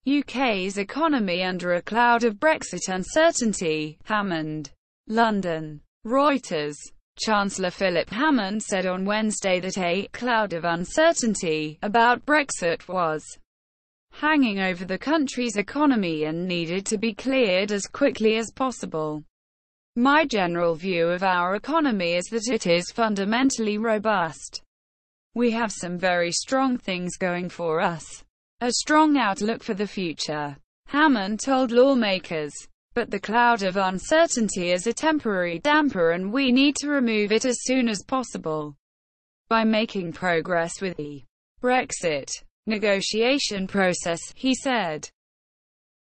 UK's economy under a cloud of Brexit uncertainty. Hammond. London. Reuters. Chancellor Philip Hammond said on Wednesday that a cloud of uncertainty about Brexit was hanging over the country's economy and needed to be cleared as quickly as possible. My general view of our economy is that it is fundamentally robust. We have some very strong things going for us. A strong outlook for the future, Hammond told lawmakers. But the cloud of uncertainty is a temporary damper and we need to remove it as soon as possible by making progress with the Brexit negotiation process, he said.